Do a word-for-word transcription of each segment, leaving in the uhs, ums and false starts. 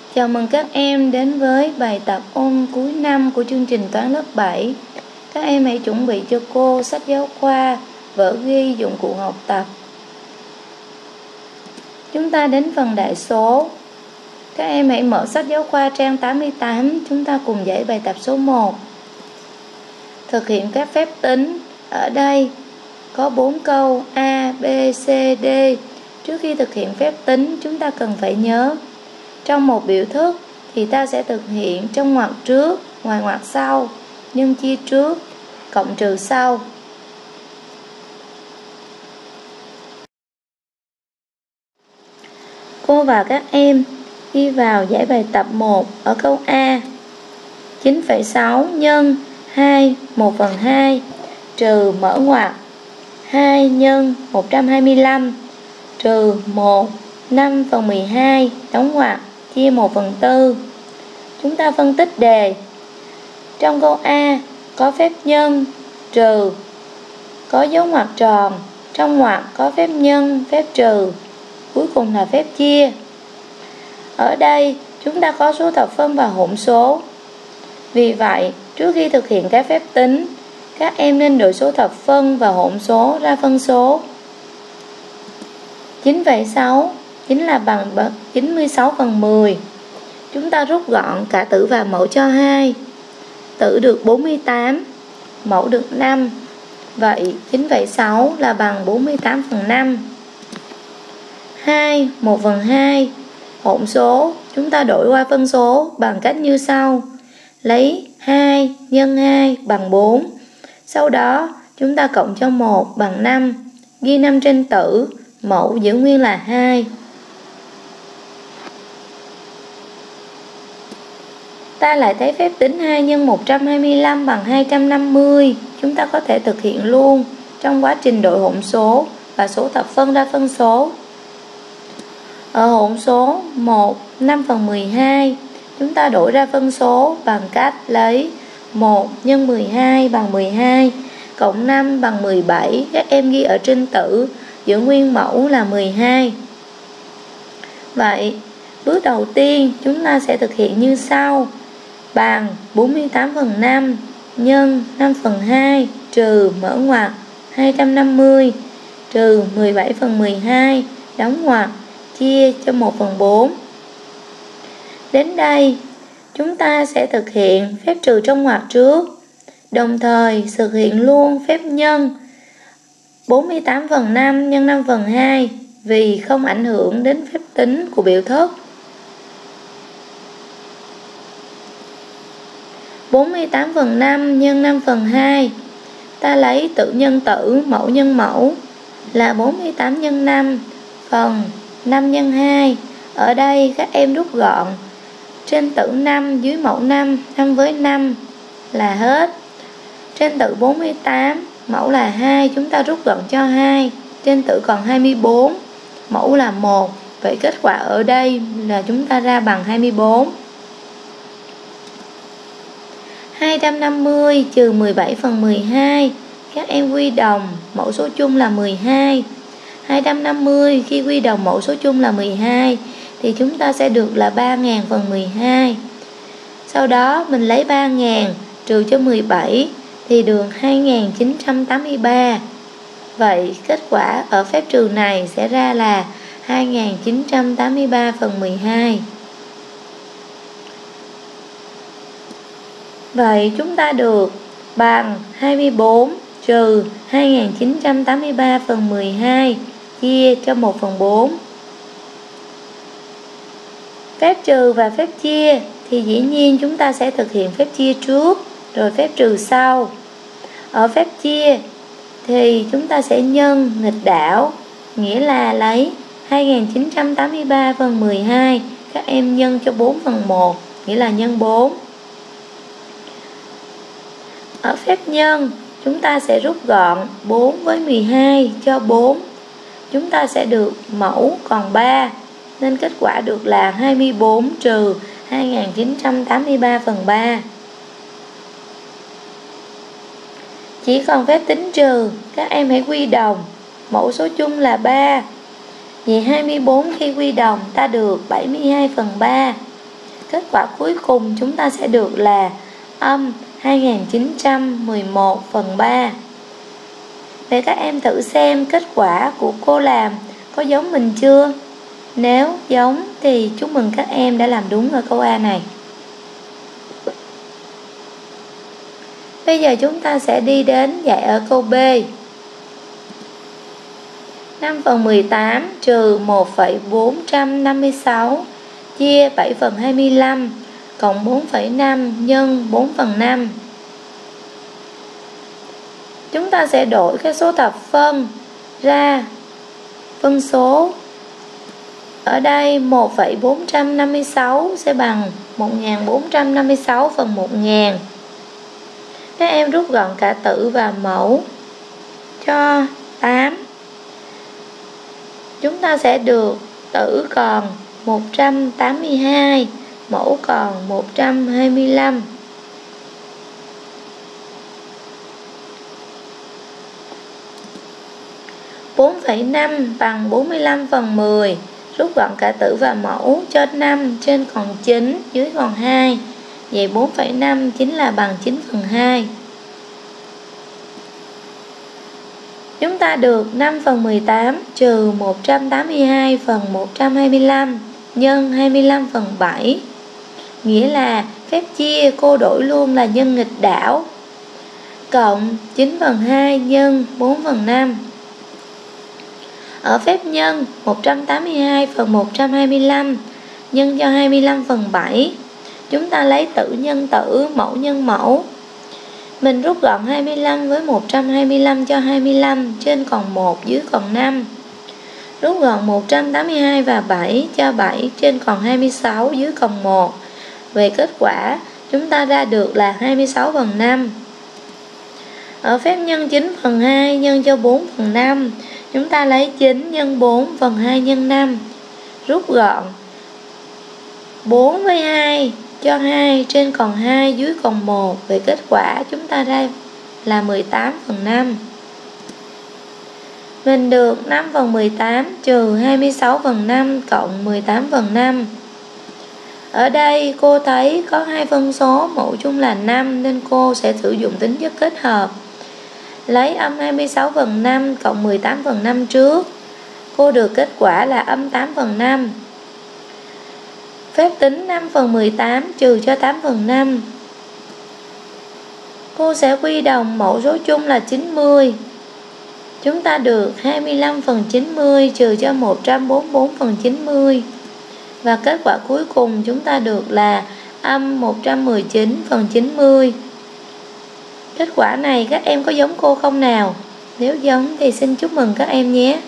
Chào mừng các em đến với bài tập ôn cuối năm của chương trình toán lớp bảy. Các em hãy chuẩn bị cho cô sách giáo khoa, vở ghi, dụng cụ học tập. Chúng ta đến phần đại số. Các em hãy mở sách giáo khoa trang tám mươi tám, chúng ta cùng giải bài tập số một. Thực hiện các phép tính. Ở đây có bốn câu A, B, C, D. Trước khi thực hiện phép tính, chúng ta cần phải nhớ trong một biểu thức thì ta sẽ thực hiện trong ngoặc trước, ngoài ngoặc sau, nhân chia trước, cộng trừ sau. Cô và các em ghi vào giải bài tập một ở câu A. chín phẩy sáu nhân hai, một phần hai, trừ mở ngoặc hai nhân một trăm hai mươi lăm, trừ một, năm phần mười hai, đóng ngoặc, chia một phần tư. Chúng ta phân tích đề. Trong câu A có phép nhân, trừ, có dấu ngoặc tròn, trong ngoặc có phép nhân, phép trừ, cuối cùng là phép chia. Ở đây chúng ta có số thập phân và hỗn số. Vì vậy, trước khi thực hiện các phép tính, các em nên đổi số thập phân và hỗn số ra phân số. chín phẩy sáu chính là bằng chín mươi sáu phần mười. Chúng ta rút gọn cả tử và mẫu cho hai. Tử được bốn mươi tám, mẫu được năm. Vậy chín phẩy sáu là bằng bốn mươi tám phần năm. hai, một phần hai. Hỗn số, chúng ta đổi qua phân số bằng cách như sau. Lấy hai nhân hai bằng bốn. Sau đó chúng ta cộng cho một bằng năm. Ghi năm trên tử, mẫu giữ nguyên là hai. Ta lại thấy phép tính hai nhân một trăm hai mươi lăm bằng hai trăm năm mươi. Chúng ta có thể thực hiện luôn trong quá trình đổi hỗn số và số thập phân ra phân số. Ở hỗn số một, năm phần mười hai, chúng ta đổi ra phân số bằng cách lấy một nhân mười hai bằng mười hai, cộng năm bằng mười bảy. Các em ghi ở trên tử, giữ nguyên mẫu là mười hai. Vậy, bước đầu tiên chúng ta sẽ thực hiện như sau. Bằng bốn mươi tám phần năm nhân năm phần hai trừ mở ngoặc hai trăm năm mươi trừ mười bảy phần mười hai đóng ngoặc, chia cho một phần bốn. Đến đây, chúng ta sẽ thực hiện phép trừ trong ngoặc trước, đồng thời thực hiện luôn phép nhân bốn mươi tám phần năm nhân năm phần hai vì không ảnh hưởng đến phép tính của biểu thức. bốn mươi tám phần năm nhân năm phần hai, ta lấy tử nhân tử, mẫu nhân mẫu là bốn mươi tám nhân năm phần năm nhân hai. Ở đây các em rút gọn trên tử năm dưới mẫu năm, năm với năm là hết. Trên tử bốn mươi tám, mẫu là hai, chúng ta rút gọn cho hai. Trên tử còn hai mươi bốn, mẫu là một. Vậy kết quả ở đây là chúng ta ra bằng hai mươi bốn. hai trăm năm mươi trừ mười bảy phần mười hai. Các em quy đồng, mẫu số chung là mười hai. hai trăm năm mươi khi quy đồng mẫu số chung là mười hai thì chúng ta sẽ được là ba nghìn phần mười hai. Sau đó mình lấy ba nghìn trừ cho mười bảy thì được hai nghìn chín trăm tám mươi ba. Vậy kết quả ở phép trừ này sẽ ra là hai nghìn chín trăm tám mươi ba phần mười hai. Vậy chúng ta được bằng hai mươi bốn trừ hai nghìn chín trăm tám mươi ba phần mười hai chia cho một phần bốn. Phép trừ và phép chia thì dĩ nhiên chúng ta sẽ thực hiện phép chia trước rồi phép trừ sau. Ở phép chia thì chúng ta sẽ nhân nghịch đảo, nghĩa là lấy hai nghìn chín trăm tám mươi ba phần mười hai, các em nhân cho bốn phần một, nghĩa là nhân bốn. Ở phép nhân, chúng ta sẽ rút gọn bốn với mười hai cho bốn. Chúng ta sẽ được mẫu còn ba, nên kết quả được là hai mươi bốn trừ hai nghìn chín trăm tám mươi ba phần ba. Chỉ còn phép tính trừ, các em hãy quy đồng, mẫu số chung là ba. Vì hai mươi bốn khi quy đồng ta được bảy mươi hai phần ba. Kết quả cuối cùng chúng ta sẽ được là âm hai nghìn chín trăm mười một phần ba. Để các em thử xem kết quả của cô làm có giống mình chưa? Nếu giống thì chúc mừng các em đã làm đúng ở câu A này. Bây giờ chúng ta sẽ đi đến giải ở câu B. năm phần mười tám trừ một phẩy bốn trăm năm mươi sáu chia bảy phần hai mươi lăm cộng bốn phẩy năm nhân bốn phần năm. Chúng ta sẽ đổi cái số thập phân ra phân số. Ở đây một phẩy bốn trăm năm mươi sáu sẽ bằng một nghìn bốn trăm năm mươi sáu phần một nghìn. Các em rút gọn cả tử và mẫu cho tám. Chúng ta sẽ được tử còn một trăm tám mươi hai, mẫu còn một trăm hai mươi lăm. bốn phẩy năm bằng bốn mươi lăm phần mười. Rút gọn cả tử và mẫu cho năm, trên còn chín, dưới còn hai. Vậy bốn phẩy năm chính là bằng chín phần hai. Chúng ta được năm phần mười tám trừ một trăm tám mươi hai phần một trăm hai mươi lăm nhân hai mươi lăm phần bảy. Nghĩa là phép chia cô đổi luôn là nhân nghịch đảo. Cộng chín phần hai nhân bốn phần năm. Ở phép nhân một trăm tám mươi hai phần một trăm hai mươi lăm nhân cho hai mươi lăm phần bảy. Chúng ta lấy tử nhân tử, mẫu nhân mẫu. Mình rút gọn hai mươi lăm với một trăm hai mươi lăm cho hai mươi lăm, trên còn một, dưới còn năm. Rút gọn một trăm tám mươi hai và bảy cho bảy, trên còn hai mươi sáu, dưới còn một. Về kết quả, chúng ta ra được là hai mươi sáu phần năm. Ở phép nhân chín phần hai nhân cho bốn phần năm, chúng ta lấy chín nhân bốn phần hai nhân năm. Rút gọn bốn với hai cho hai, trên còn hai, dưới còn một. Về kết quả chúng ta ra là mười tám phần năm. Mình được năm phần mười tám trừ hai mươi sáu phần năm cộng mười tám phần năm. Ở đây cô thấy có hai phân số mẫu chung là năm, nên cô sẽ sử dụng tính chất kết hợp. Lấy âm hai mươi sáu phần năm cộng mười tám phần năm trước. Cô được kết quả là âm tám phần năm. Phép tính năm phần mười tám trừ cho tám phần năm. Cô sẽ quy đồng mẫu số chung là chín mươi. Chúng ta được hai mươi lăm phần chín mươi trừ cho một trăm bốn mươi bốn phần chín mươi. Và kết quả cuối cùng chúng ta được là âm một trăm mười chín phần chín mươi. Kết quả này các em có giống cô không nào? Nếu giống thì xin chúc mừng các em nhé.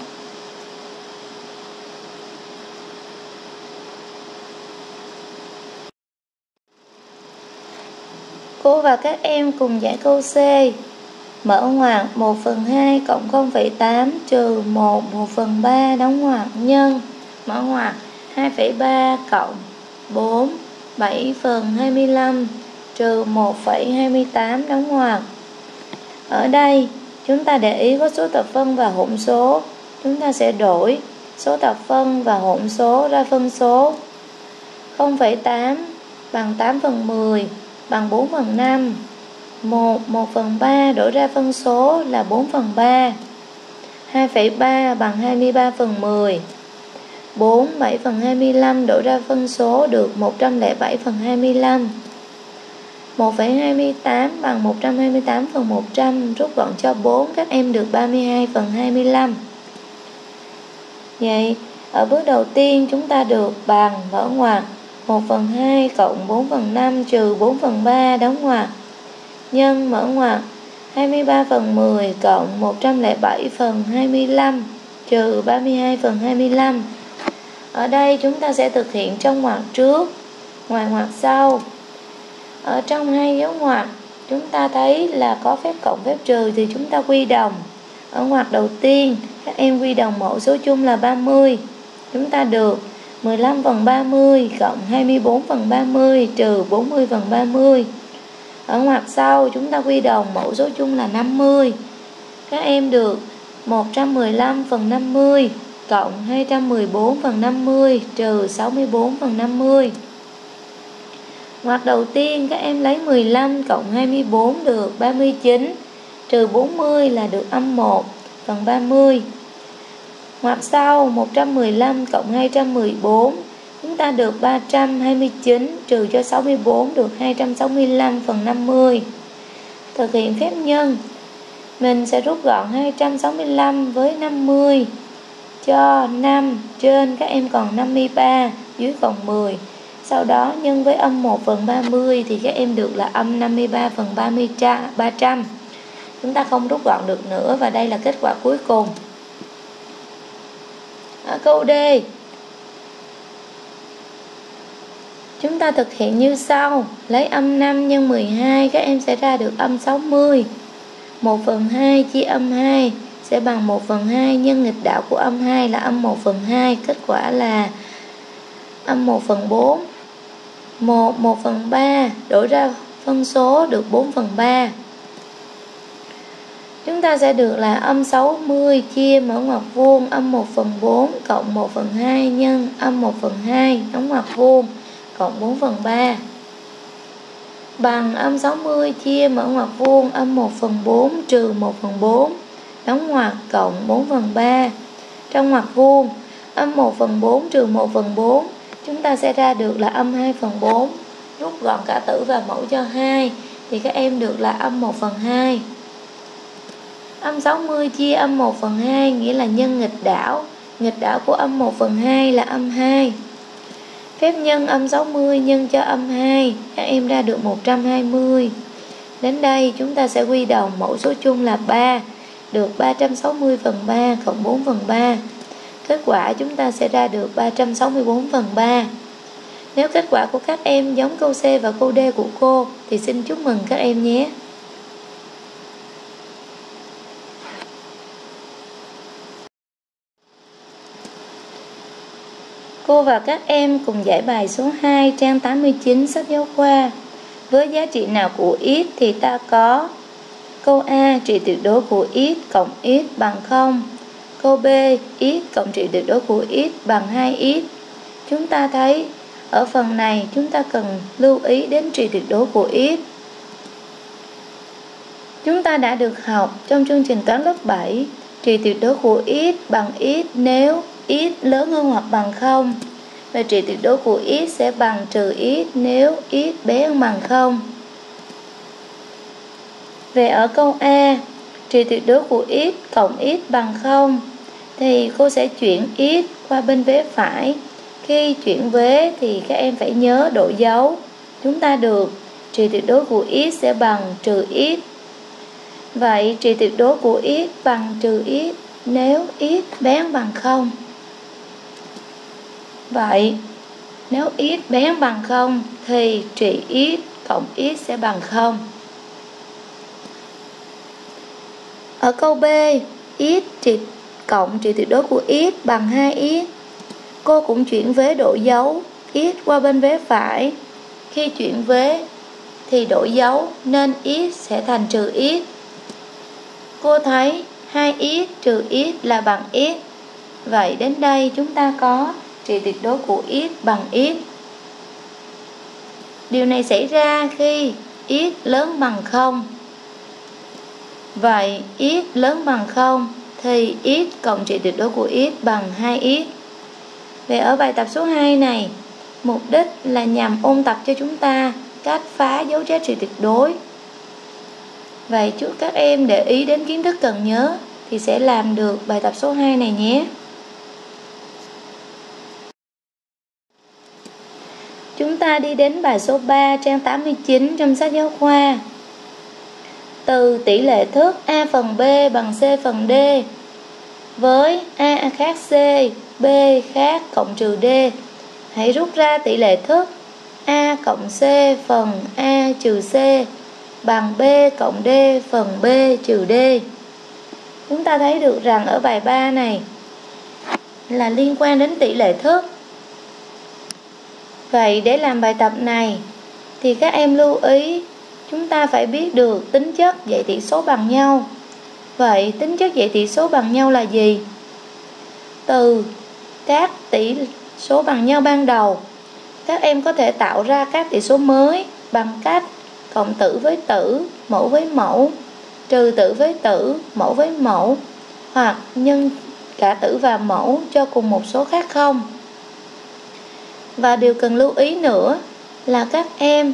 Cô và các em cùng giải câu C. Mở ngoặc một phần hai cộng không phẩy tám trừ một, một phần ba đóng ngoặc nhân. Mở ngoặc hai phẩy ba cộng bốn, bảy phần hai mươi lăm trừ một phẩy hai mươi tám đóng ngoặc. Ở đây chúng ta để ý có số thập phân và hỗn số. Chúng ta sẽ đổi số thập phân và hỗn số ra phân số. không phẩy tám bằng tám phần mười bằng bốn phần năm. một, một phần ba đổi ra phân số là bốn phần ba. hai phẩy ba bằng hai mươi ba phần mười. bốn, bảy phần hai mươi lăm đổi ra phân số được một trăm lẻ bảy phần hai mươi lăm. một phẩy hai mươi tám bằng một trăm hai mươi tám phần một trăm. Rút gọn cho bốn, các em được ba mươi hai phần hai mươi lăm. Vậy ở bước đầu tiên chúng ta được bằng mở ngoặc một phần hai cộng bốn phần năm trừ bốn phần ba đóng ngoặc nhân mở ngoặc hai mươi ba phần mười cộng một trăm lẻ bảy phần hai mươi lăm trừ ba mươi hai phần hai mươi lăm. Ở đây chúng ta sẽ thực hiện trong ngoặc trước, ngoài ngoặc sau. Ở trong hai dấu ngoặc chúng ta thấy là có phép cộng phép trừ thì chúng ta quy đồng. Ở ngoặc đầu tiên các em quy đồng mẫu số chung là ba mươi. Chúng ta được mười lăm phần ba mươi cộng hai mươi bốn phần ba mươi trừ bốn mươi phần ba mươi. Ở ngoặc sau chúng ta quy đồng mẫu số chung là năm mươi. Các em được một trăm mười lăm phần năm mươi cộng hai trăm mười bốn phần năm mươi trừ sáu mươi bốn phần năm mươi. Ngoặc đầu tiên các em lấy mười lăm cộng hai mươi bốn được ba mươi chín, trừ bốn mươi là được âm một phần ba mươi. Ngoặc sau một trăm mười lăm cộng hai trăm mười bốn, chúng ta được ba trăm hai mươi chín, trừ cho sáu mươi bốn được hai trăm sáu mươi lăm phần năm mươi. Thực hiện phép nhân, mình sẽ rút gọn hai trăm sáu mươi lăm với năm mươi cho năm, trên các em còn năm mươi ba, dưới còn mười. Sau đó nhân với âm một phần ba mươi thì các em được là âm năm mươi ba phần ba trăm. Chúng ta không rút gọn được nữa và đây là kết quả cuối cùng. Ở câu D, chúng ta thực hiện như sau. Lấy âm năm nhân mười hai, các em sẽ ra được âm sáu mươi. một phần hai chia âm hai sẽ bằng một phần hai nhân nghịch đạo của âm hai là âm một phần hai. Kết quả là âm một phần bốn. một, một phần ba, đổi ra phân số được bốn phần ba. Chúng ta sẽ được là âm sáu mươi chia mở ngoặc vuông âm một phần bốn cộng một phần hai nhân âm một phần hai đóng ngoặc vuông cộng bốn phần ba. Bằng âm sáu mươi chia mở ngoặc vuông âm một phần bốn trừ một phần bốn đóng ngoặc cộng bốn phần ba. Trong ngoặc vuông âm một phần bốn trừ một phần bốn, chúng ta sẽ ra được là âm hai phần bốn. Rút gọn cả tử và mẫu cho hai thì các em được là âm một phần hai. Âm sáu mươi chia âm một phần hai nghĩa là nhân nghịch đảo. Nghịch đảo của âm một phần hai là âm hai. Phép nhân âm sáu mươi nhân cho âm hai, các em ra được một trăm hai mươi. Đến đây chúng ta sẽ quy đồng mẫu số chung là ba, được ba trăm sáu mươi phần ba cộng bốn phần ba. Kết quả chúng ta sẽ ra được ba trăm sáu mươi bốn phần ba. Nếu kết quả của các em giống câu C và câu D của cô thì xin chúc mừng các em nhé. Cô và các em cùng giải bài số hai trang tám mươi chín sách giáo khoa. Với giá trị nào của x thì ta có: câu A, trị tuyệt đối của x cộng x bằng không. Câu B, x cộng trị tuyệt đối của x bằng hai x. Chúng ta thấy ở phần này chúng ta cần lưu ý đến trị tuyệt đối của x. Chúng ta đã được học trong chương trình toán lớp bảy, trị tuyệt đối của x bằng x nếu x lớn hơn hoặc bằng không. Và trị tuyệt đối của x sẽ bằng trừ x nếu x bé hơn bằng không. Về ở câu A, trị tuyệt đối của x cộng x bằng không thì cô sẽ chuyển x qua bên vế phải. Khi chuyển vế thì các em phải nhớ đổi dấu. Chúng ta được trị tuyệt đối của x sẽ bằng trừ x. Vậy trị tuyệt đối của x bằng trừ x nếu x bé hơn bằng không. Vậy nếu x bé hơn bằng không thì trị x cộng x sẽ bằng không. Ở câu B, x trị cộng trị tuyệt đối của x bằng hai x. Cô cũng chuyển vế đổi dấu x qua bên vế phải. Khi chuyển vế thì đổi dấu nên x sẽ thành trừ x. Cô thấy hai x trừ x là bằng x. Vậy đến đây chúng ta có trị tuyệt đối của x bằng x. Điều này xảy ra khi x lớn bằng không. Vậy x lớn bằng không thì x cộng trị tuyệt đối của x bằng hai x. Về ở bài tập số hai này, mục đích là nhằm ôn tập cho chúng ta cách phá dấu giá trị tuyệt đối. Vậy chúc các em để ý đến kiến thức cần nhớ thì sẽ làm được bài tập số hai này nhé. Chúng ta đi đến bài số ba trang tám mươi chín trong sách giáo khoa. Từ tỷ lệ thức A phần B bằng C phần D với A khác C, B khác cộng trừ D, hãy rút ra tỷ lệ thức A cộng C phần A trừ C bằng B cộng D phần B trừ D. Chúng ta thấy được rằng ở bài ba này là liên quan đến tỷ lệ thức. Vậy để làm bài tập này thì các em lưu ý chúng ta phải biết được tính chất dãy tỷ số bằng nhau. Vậy tính chất dãy tỷ số bằng nhau là gì? Từ các tỷ số bằng nhau ban đầu Các em có thể tạo ra các tỷ số mới bằng cách cộng tử với tử, mẫu với mẫu, trừ tử với tử, mẫu với mẫu, hoặc nhân cả tử và mẫu cho cùng một số khác không. Và điều cần lưu ý nữa là các em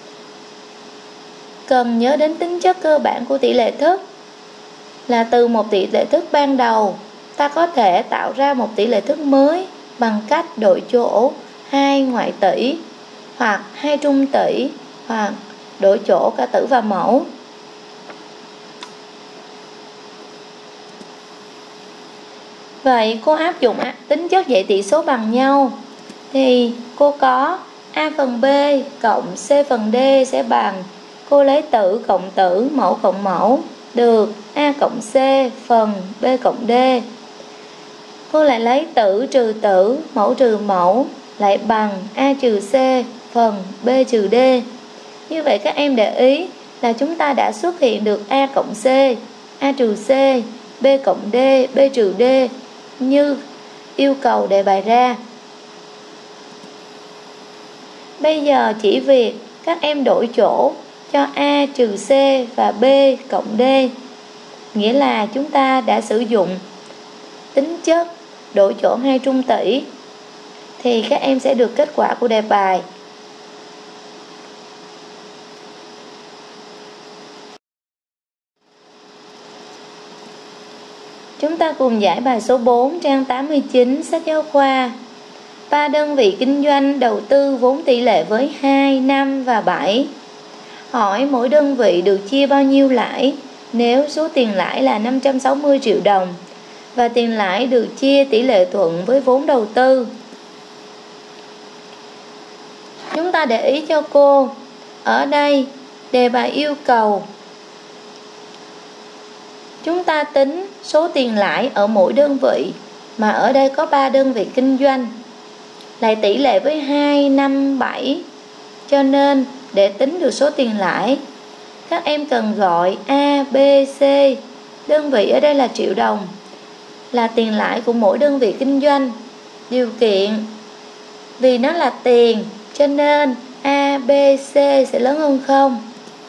cần nhớ đến tính chất cơ bản của tỷ lệ thức, là từ một tỷ lệ thức ban đầu ta có thể tạo ra một tỷ lệ thức mới bằng cách đổi chỗ hai ngoại tỷ hoặc hai trung tỷ, hoặc đổi chỗ cả tử và mẫu. Vậy cô áp dụng tính chất dãy tỷ số bằng nhau thì cô có A phần B cộng C phần D sẽ bằng, cô lấy tử cộng tử, mẫu cộng mẫu, được A cộng C phần B cộng D. Cô lại lấy tử trừ tử, mẫu trừ mẫu, lại bằng A trừ C phần B trừ D. Như vậy các em để ý là chúng ta đã xuất hiện được A cộng C, A trừ C, B cộng D, B trừ D như yêu cầu đề bài ra. Bây giờ chỉ việc các em đổi chỗ cho A trừ C và B cộng D, nghĩa là chúng ta đã sử dụng tính chất đổi chỗ hai trung tỷ, thì các em sẽ được kết quả của đề bài. Chúng ta cùng giải bài số bốn trang tám mươi chín sách giáo khoa. Ba đơn vị kinh doanh đầu tư vốn tỷ lệ với hai, năm và bảy. Hỏi mỗi đơn vị được chia bao nhiêu lãi nếu số tiền lãi là năm trăm sáu mươi triệu đồng và tiền lãi được chia tỷ lệ thuận với vốn đầu tư. Chúng ta để ý cho cô, ở đây đề bài yêu cầu chúng ta tính số tiền lãi ở mỗi đơn vị, mà ở đây có ba đơn vị kinh doanh, lại tỷ lệ với hai, năm, bảy. Cho nên để tính được số tiền lãi, các em cần gọi A, B, C. Đơn vị ở đây là triệu đồng, là tiền lãi của mỗi đơn vị kinh doanh. Điều kiện vì nó là tiền cho nên A, B, C sẽ lớn hơn không.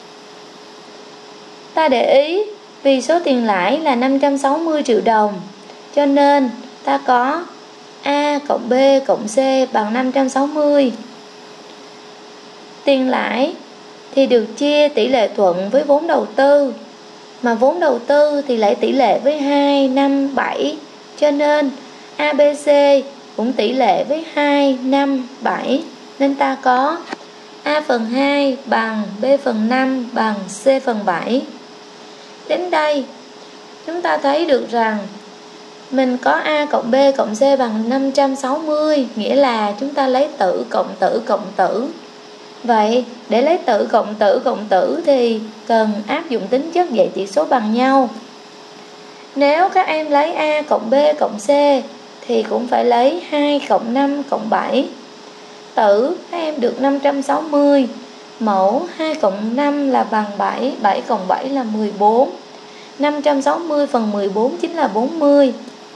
Ta để ý vì số tiền lãi là năm trăm sáu mươi triệu đồng, cho nên ta có A cộng B cộng C bằng năm trăm sáu mươi. Tiền lãi thì được chia tỷ lệ thuận với vốn đầu tư, mà vốn đầu tư thì lại tỷ lệ với hai, năm, bảy, cho nên A, B, C cũng tỷ lệ với hai, năm, bảy, nên ta có A phần hai bằng B phần năm bằng C phần bảy. Đến đây chúng ta thấy được rằng mình có A cộng B cộng C bằng năm trăm sáu mươi, nghĩa là chúng ta lấy tử cộng tử cộng tử. Vậy để lấy tử cộng tử cộng tử thì cần áp dụng tính chất dãy tỷ số bằng nhau. Nếu các em lấy A cộng B cộng C thì cũng phải lấy hai cộng năm cộng bảy. Tử các em được năm trăm sáu mươi, mẫu hai cộng năm là bằng bảy, bảy cộng bảy là mười bốn. năm trăm sáu mươi phần mười bốn chính là bốn mươi.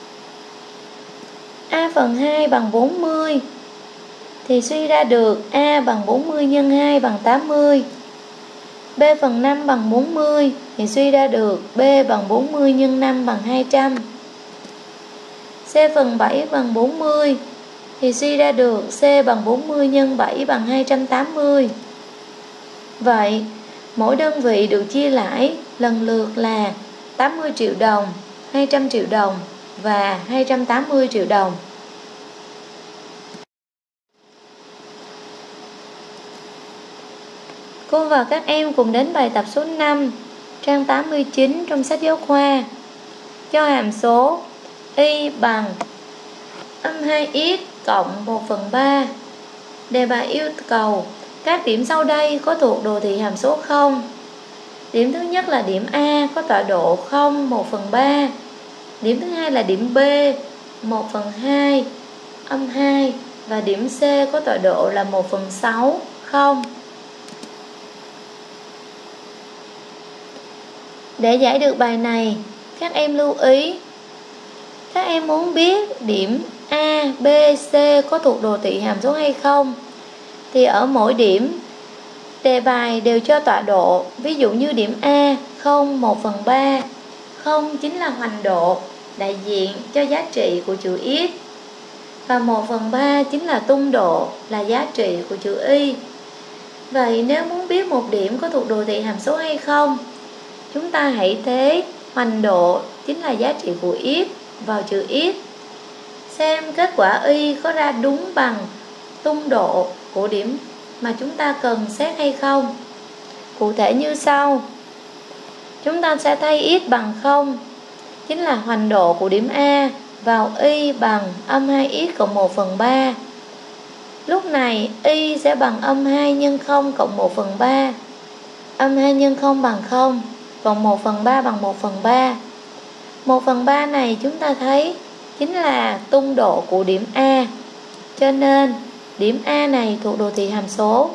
A phần hai bằng bốn mươi thì suy ra được A bằng bốn mươi nhân hai bằng tám mươi. B phần năm bằng bốn mươi thì suy ra được B bằng bốn mươi nhân năm bằng hai trăm. C phần bảy bằng bốn mươi thì suy ra được C bằng bốn mươi nhân bảy bằng hai trăm tám mươi. Vậy mỗi đơn vị được chia lãi lần lượt là tám mươi triệu đồng, hai trăm triệu đồng và hai trăm tám mươi triệu đồng. Cô và các em cùng đến bài tập số năm, trang tám mươi chín trong sách giáo khoa. Cho hàm số y bằng âm hai x cộng một phần ba. Đề bài yêu cầu các điểm sau đây có thuộc đồ thị hàm số không? Điểm thứ nhất là điểm A có tọa độ không, một phần ba. Điểm thứ hai là điểm B, một phần hai, âm hai. Và điểm C có tọa độ là một phần sáu, không. Để giải được bài này, các em lưu ý, các em muốn biết điểm A, B, C có thuộc đồ thị hàm số hay không, thì ở mỗi điểm đề bài đều cho tọa độ. Ví dụ như điểm A không một phần ba, không chính là hoành độ đại diện cho giá trị của chữ x, và một phần ba chính là tung độ là giá trị của chữ y. Vậy nếu muốn biết một điểm có thuộc đồ thị hàm số hay không, chúng ta hãy thế hoành độ chính là giá trị của x vào chữ x, xem kết quả y có ra đúng bằng tung độ của điểm mà chúng ta cần xét hay không. Cụ thể như sau: chúng ta sẽ thay x bằng không, chính là hoành độ của điểm A, vào y bằng âm hai x cộng một phần ba. Lúc này y sẽ bằng âm hai nhân không cộng một phần ba. Âm hai nhân không bằng không, còn một phần ba bằng một phần ba. một phần ba này chúng ta thấy chính là tung độ của điểm A, cho nên điểm A này thuộc đồ thị hàm số.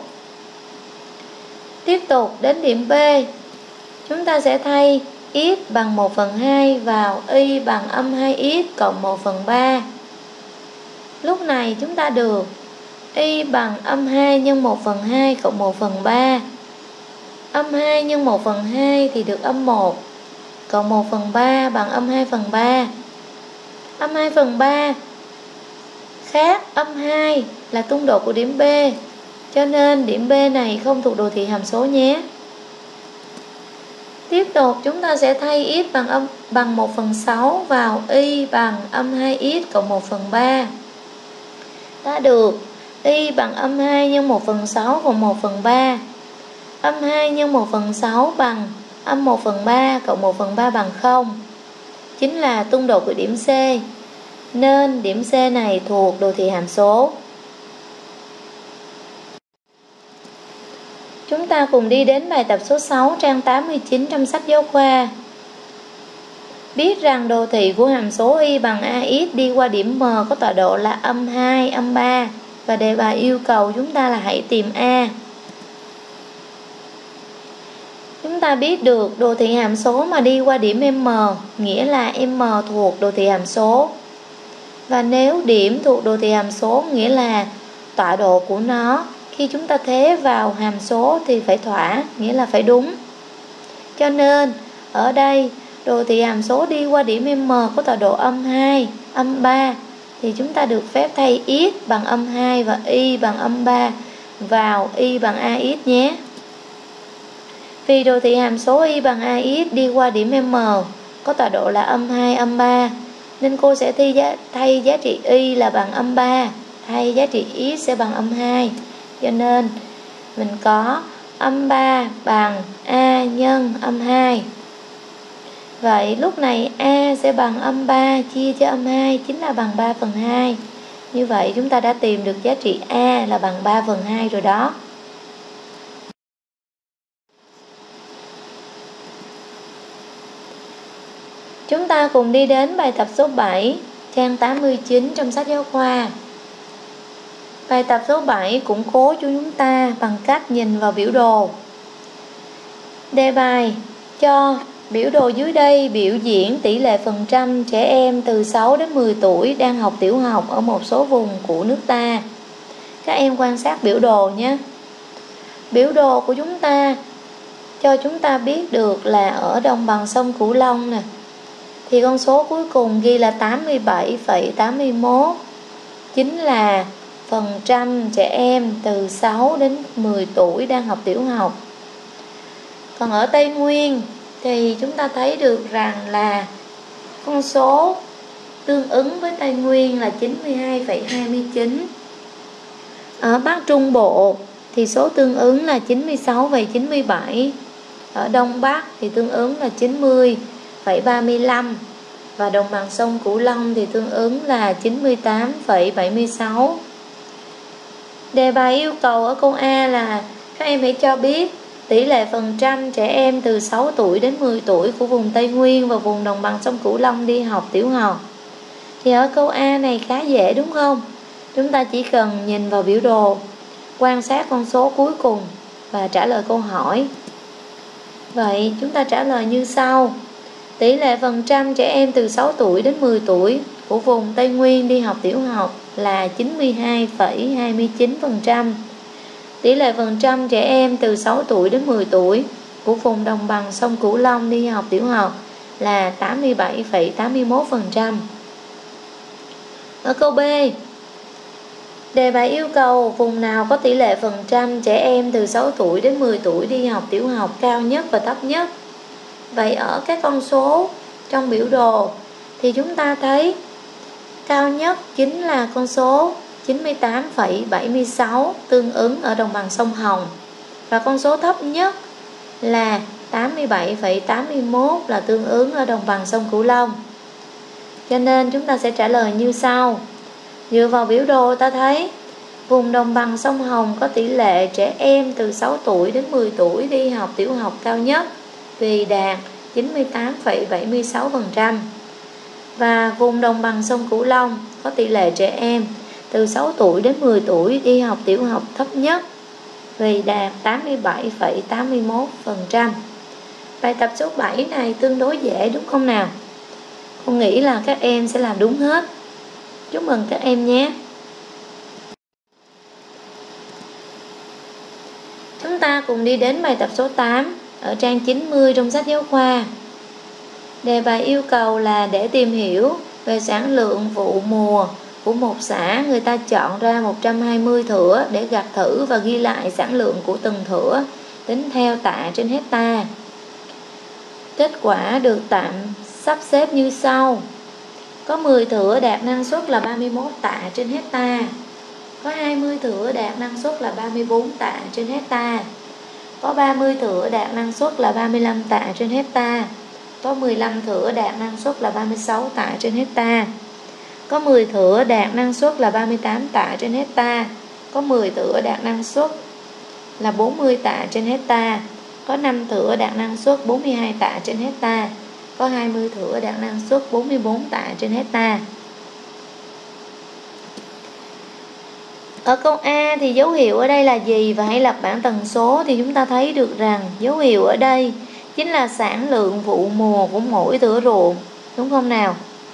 Tiếp tục đến điểm B, chúng ta sẽ thay x bằng một phần hai vào y bằng âm hai x cộng một phần ba. Lúc này chúng ta được y bằng âm hai nhân một phần hai cộng một phần ba. Âm hai nhân một phần hai thì được âm một, cộng một phần ba bằng âm hai phần ba. Âm hai phần ba khác âm hai là tung độ của điểm B, cho nên điểm B này không thuộc đồ thị hàm số nhé. Tiếp tục chúng ta sẽ thay x bằng âm bằng một phần sáu vào y bằng âm hai x cộng một phần ba. Ta được y bằng âm hai nhân một phần sáu cộng một phần ba. Âm hai nhân một phần sáu bằng âm một phần ba cộng một phần ba bằng không, chính là tung độ của điểm C, nên điểm C này thuộc đồ thị hàm số. Chúng ta cùng đi đến bài tập số sáu trang tám mươi chín trong sách giáo khoa. Biết rằng đồ thị của hàm số y bằng ax đi qua điểm M có tọa độ là âm hai, âm ba, và đề bài yêu cầu chúng ta là hãy tìm A. Chúng ta biết được đồ thị hàm số mà đi qua điểm M nghĩa là M thuộc đồ thị hàm số. Và nếu điểm thuộc đồ thị hàm số nghĩa là tọa độ của nó khi chúng ta thế vào hàm số thì phải thỏa, nghĩa là phải đúng. Cho nên ở đây đồ thị hàm số đi qua điểm M có tọa độ âm hai, âm ba thì chúng ta được phép thay x bằng âm hai và y bằng âm ba vào y bằng ax nhé. Vì đồ thị hàm số y bằng ax đi qua điểm M có tọa độ là âm hai, âm ba, nên cô sẽ thay giá, thay giá trị y là bằng âm ba, thay giá trị x sẽ bằng âm hai. Cho nên mình có âm ba bằng a nhân âm hai. Vậy lúc này a sẽ bằng âm ba chia cho âm hai chính là bằng ba phần hai. Như vậy chúng ta đã tìm được giá trị a là bằng ba phần hai rồi đó. Chúng ta cùng đi đến bài tập số bảy, trang tám mươi chín trong sách giáo khoa. Bài tập số bảy củng cố cho chúng ta bằng cách nhìn vào biểu đồ. Đề bài cho biểu đồ dưới đây biểu diễn tỷ lệ phần trăm trẻ em từ sáu đến mười tuổi đang học tiểu học ở một số vùng của nước ta. Các em quan sát biểu đồ nhé. Biểu đồ của chúng ta cho chúng ta biết được là ở đồng bằng sông Cửu Long nè, thì con số cuối cùng ghi là tám mươi bảy phẩy tám mươi mốt, chính là phần trăm trẻ em từ sáu đến mười tuổi đang học tiểu học. Còn ở Tây Nguyên thì chúng ta thấy được rằng là con số tương ứng với Tây Nguyên là chín mươi hai phẩy hai mươi chín. Ở Bắc Trung Bộ thì số tương ứng là chín mươi sáu phẩy chín mươi bảy. Ở Đông Bắc thì tương ứng là chín mươi phẩy ba mươi lăm. Và đồng bằng sông Cửu Long thì tương ứng là chín mươi tám phẩy bảy mươi sáu. Đề bài yêu cầu ở câu A là các em hãy cho biết tỷ lệ phần trăm trẻ em từ sáu tuổi đến mười tuổi của vùng Tây Nguyên và vùng đồng bằng sông Cửu Long đi học tiểu học. Thì ở câu A này khá dễ đúng không? Chúng ta chỉ cần nhìn vào biểu đồ, quan sát con số cuối cùng và trả lời câu hỏi. Vậy chúng ta trả lời như sau. Tỷ lệ phần trăm trẻ em từ sáu tuổi đến mười tuổi của vùng Tây Nguyên đi học tiểu học là chín mươi hai phẩy hai mươi chín phần trăm. Tỷ lệ phần trăm trẻ em từ sáu tuổi đến mười tuổi của vùng đồng bằng sông Cửu Long đi học tiểu học là tám mươi bảy phẩy tám mươi mốt phần trăm. Ở câu B, đề bài yêu cầu vùng nào có tỷ lệ phần trăm trẻ em từ sáu tuổi đến mười tuổi đi học tiểu học cao nhất và thấp nhất. Vậy ở các con số trong biểu đồ thì chúng ta thấy cao nhất chính là con số chín mươi tám phẩy bảy mươi sáu tương ứng ở đồng bằng sông Hồng, và con số thấp nhất là tám mươi bảy phẩy tám mươi mốt là tương ứng ở đồng bằng sông Cửu Long. Cho nên chúng ta sẽ trả lời như sau. Dựa vào biểu đồ ta thấy vùng đồng bằng sông Hồng có tỷ lệ trẻ em từ sáu tuổi đến mười tuổi đi học tiểu học cao nhất vì đạt chín mươi tám phẩy bảy mươi sáu phần trăm. Và vùng đồng bằng sông Cửu Long có tỷ lệ trẻ em từ sáu tuổi đến mười tuổi đi học tiểu học thấp nhất vì đạt tám mươi bảy phẩy tám mươi mốt phần trăm. Bài tập số bảy này tương đối dễ đúng không nào? Con nghĩ là các em sẽ làm đúng hết. Chúc mừng các em nhé. Chúng ta cùng đi đến bài tập số tám ở trang chín mươi trong sách giáo khoa. Đề bài yêu cầu là để tìm hiểu về sản lượng vụ mùa của một xã, người ta chọn ra một trăm hai mươi thửa để gặt thử và ghi lại sản lượng của từng thửa tính theo tạ trên hecta. Kết quả được tạm sắp xếp như sau. Có mười thửa đạt năng suất là ba mươi mốt tạ trên hecta. Có hai mươi thửa đạt năng suất là ba mươi bốn tạ trên hecta. Có ba mươi thửa đạt năng suất là ba mươi lăm tạ trên hecta. Có mười lăm thửa đạt năng suất là ba mươi sáu tạ trên hecta. Có mười thửa đạt năng suất là ba mươi tám tạ trên hecta. Có mười thửa đạt năng suất là bốn mươi tạ trên hecta. Có năm thửa đạt năng suất bốn mươi hai tạ trên hecta. Có hai mươi thửa đạt năng suất bốn mươi bốn tạ trên hecta. Ở câu A thì dấu hiệu ở đây là gì? Và hãy lập bảng tần số thì chúng ta thấy được rằng dấu hiệu ở đây chính là sản lượng vụ mùa của mỗi thửa ruộng, đúng không nào?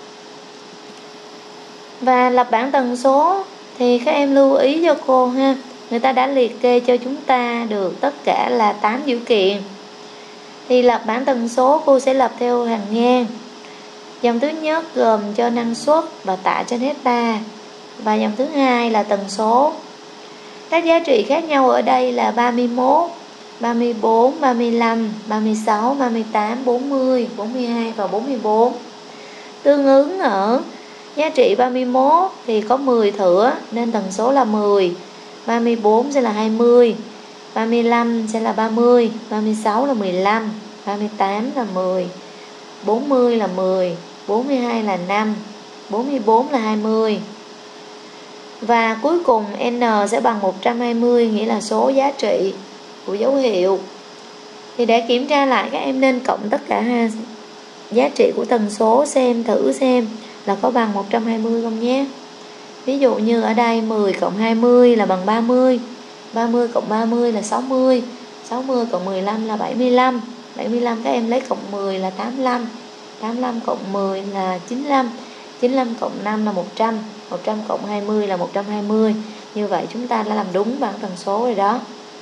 Và lập bảng tần số thì các em lưu ý cho cô ha. Người ta đã liệt kê cho chúng ta được tất cả là tám dữ kiện. Thì lập bảng tần số cô sẽ lập theo hàng ngang. Dòng thứ nhất gồm cho năng suất và tạ trên hecta. Và dòng thứ hai là tần số. Các giá trị khác nhau ở đây là ba mươi mốt, ba mươi bốn, ba mươi lăm, ba mươi sáu, ba mươi tám, bốn mươi, bốn mươi hai và bốn mươi bốn. Tương ứng ở giá trị ba mươi mốt thì có mười thửa nên tần số là mười. ba mươi bốn sẽ là hai mươi. ba mươi lăm sẽ là ba mươi. ba mươi sáu là mười lăm. ba mươi tám là mười. bốn mươi là mười. bốn mươi hai là năm. bốn mươi bốn là hai mươi. Và cuối cùng N sẽ bằng một trăm hai mươi, nghĩa là số giá trị của dấu hiệu. Thì để kiểm tra lại các em nên cộng tất cả hai giá trị của tần số xem thử xem là có bằng một trăm hai mươi không nhé. Ví dụ như ở đây mười cộng hai mươi là bằng ba mươi. ba mươi cộng ba mươi là sáu mươi. sáu mươi cộng mười lăm là bảy mươi lăm. bảy mươi lăm các em lấy cộng mười là tám mươi lăm. tám mươi lăm cộng mười là chín mươi lăm. chín mươi lăm cộng năm là một trăm. một trăm cộng hai mươi là một trăm hai mươi. Như vậy chúng ta đã làm đúng bảng tần số rồi đó.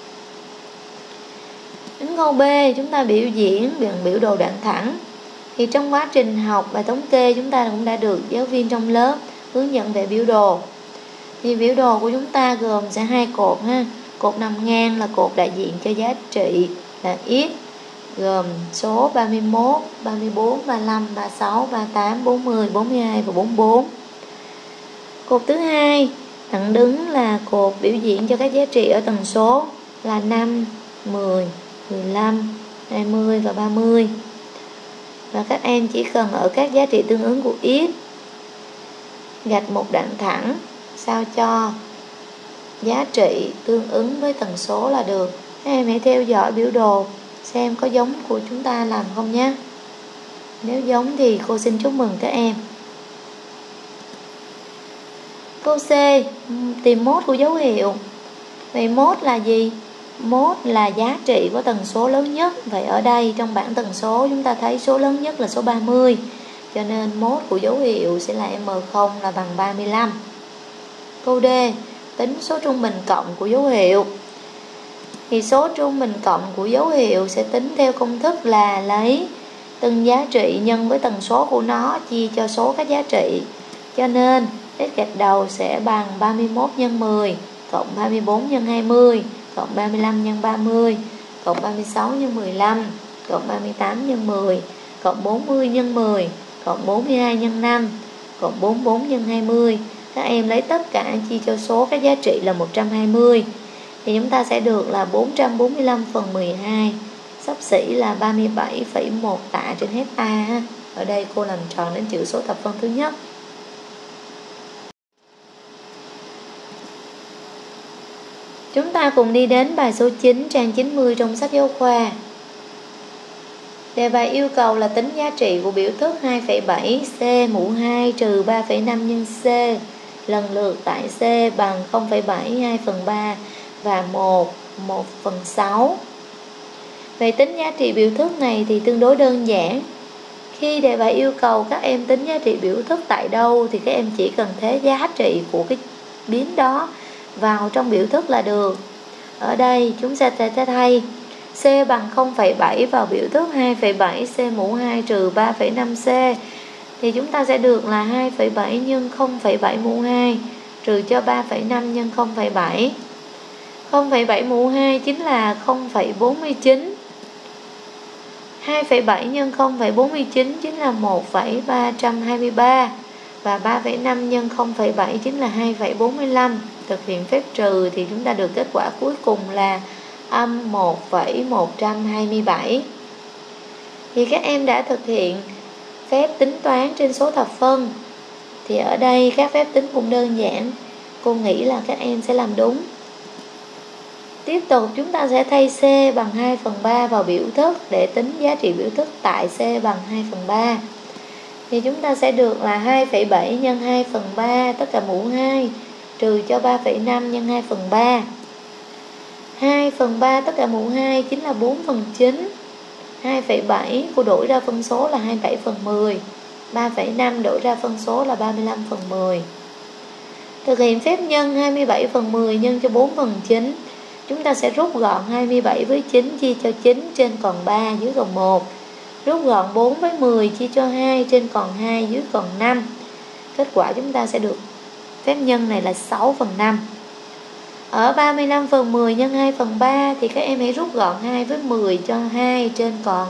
Đến câu B, chúng ta biểu diễn bằng biểu đồ đoạn thẳng. Thì trong quá trình học bài thống kê chúng ta cũng đã được giáo viên trong lớp hướng dẫn về biểu đồ. Thì biểu đồ của chúng ta gồm sẽ hai cột ha. Cột nằm ngang là cột đại diện cho giá trị là x, gồm số ba mươi mốt, ba mươi bốn, ba mươi lăm, ba mươi sáu, ba mươi tám, bốn mươi, bốn mươi hai và bốn mươi bốn. Cột thứ hai thẳng đứng là cột biểu diễn cho các giá trị ở tần số là năm, mười, mười lăm, hai mươi và ba mươi. Và các em chỉ cần ở các giá trị tương ứng của x gạch một đoạn thẳng sao cho giá trị tương ứng với tần số là được. Các em hãy theo dõi biểu đồ xem có giống của chúng ta làm không nhé. Nếu giống thì cô xin chúc mừng các em. Câu C, tìm mốt của dấu hiệu. Vậy mốt là gì? Mốt là giá trị của tần số lớn nhất. Vậy ở đây trong bảng tần số chúng ta thấy số lớn nhất là số ba mươi. Cho nên mốt của dấu hiệu sẽ là M không là bằng ba mươi lăm. Câu D, tính số trung bình cộng của dấu hiệu. Thì số trung bình cộng của dấu hiệu sẽ tính theo công thức là lấy từng giá trị nhân với tần số của nó chia cho số các giá trị. Cho nên x gạch đầu sẽ bằng ba mươi mốt nhân mười cộng ba mươi bốn nhân hai mươi cộng ba mươi lăm nhân ba mươi cộng ba mươi sáu nhân mười lăm cộng ba mươi tám nhân mười cộng bốn mươi nhân mười cộng bốn mươi hai nhân năm cộng bốn mươi bốn nhân hai mươi. Các em lấy tất cả chia cho số các giá trị là một trăm hai mươi. Thì chúng ta sẽ được là bốn trăm bốn mươi lăm phần mười hai, xấp xỉ là ba mươi bảy phẩy một tạ trên hecta. Ở đây cô làm tròn đến chữ số thập phân thứ nhất. Chúng ta cùng đi đến bài số chín trang chín mươi trong sách giáo khoa. Đề bài yêu cầu là tính giá trị của biểu thức hai phẩy bảy C mũ hai trừ ba phẩy năm nhân C lần lượt tại C bằng không phẩy bảy, hai phần ba và một, một phần sáu. Về tính giá trị biểu thức này thì tương đối đơn giản. Khi đề bài yêu cầu các em tính giá trị biểu thức tại đâu thì các em chỉ cần thế giá trị của cái biến đó vào trong biểu thức là được. Ở đây chúng ta sẽ thay C bằng không phẩy bảy vào biểu thức hai phẩy bảy C mũ hai trừ ba phẩy năm C. Thì chúng ta sẽ được là hai phẩy bảy nhân không phẩy bảy mũ hai trừ cho ba phẩy năm nhân không phẩy bảy. không phẩy bảy mũ hai chính là không phẩy bốn mươi chín. hai phẩy bảy nhân không phẩy bốn mươi chín chính là một phẩy ba trăm hai mươi ba. Và ba phẩy năm nhân không phẩy bảy chính là hai phẩy bốn mươi lăm. Thực hiện phép trừ thì chúng ta được kết quả cuối cùng là âm một phẩy một trăm hai mươi bảy. Thì các em đã thực hiện phép tính toán trên số thập phân. Thì ở đây các phép tính cũng đơn giản. Cô nghĩ là các em sẽ làm đúng. Tiếp tục chúng ta sẽ thay C bằng hai phần ba vào biểu thức để tính giá trị biểu thức tại C bằng hai phần ba. Thì chúng ta sẽ được là hai phẩy bảy nhân hai phần ba tất cả mũ hai trừ cho ba phẩy năm nhân hai phần ba. hai phần ba tất cả mũ hai chính là bốn phần chín. hai phẩy bảy cô đổi ra phân số là hai mươi bảy phần mười. ba phẩy năm đổi ra phân số là ba mươi lăm phần mười. Thực hiện phép nhân hai mươi bảy phần mười nhân cho bốn phần chín. Chúng ta sẽ rút gọn hai mươi bảy với chín chia cho chín trên còn ba dưới còn một. Rút gọn bốn với mười chia cho hai trên còn hai dưới còn năm. Kết quả chúng ta sẽ được phép nhân này là sáu phần năm. Ở ba mươi lăm phần mười nhân hai phần ba thì các em hãy rút gọn hai với mười cho hai trên còn